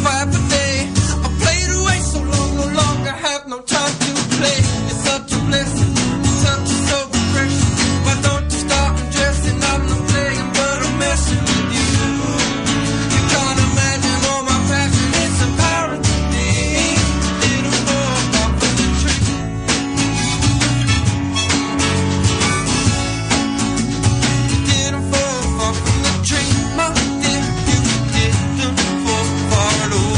5 a day. I played away so long, no longer have no time to play. It's such a blessing, it's such a soul refreshing. Why don't you start undressing? I'm not playing, but I'm messing with you. You can't imagine all my passion, it's empowering to me. Didn't fall off of the tree. Didn't fall far from the tree, my dear. You didn't fall far at all.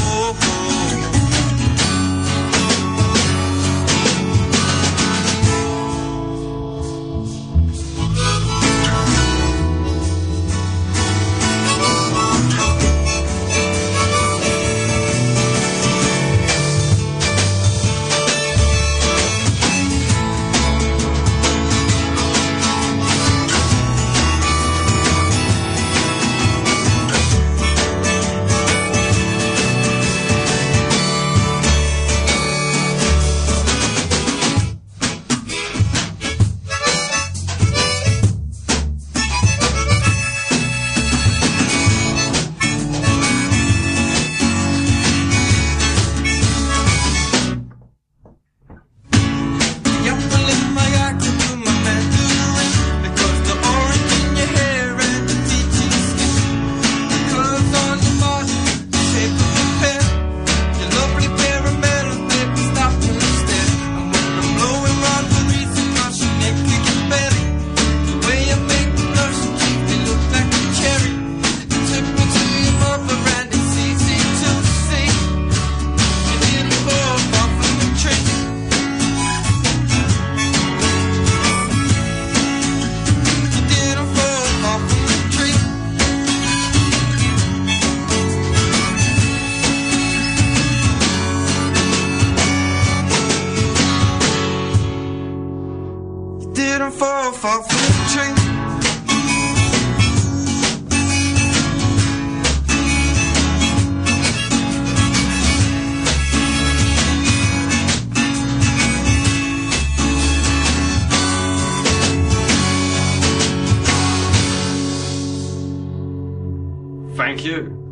Didn't fall far from the tree. Thank you.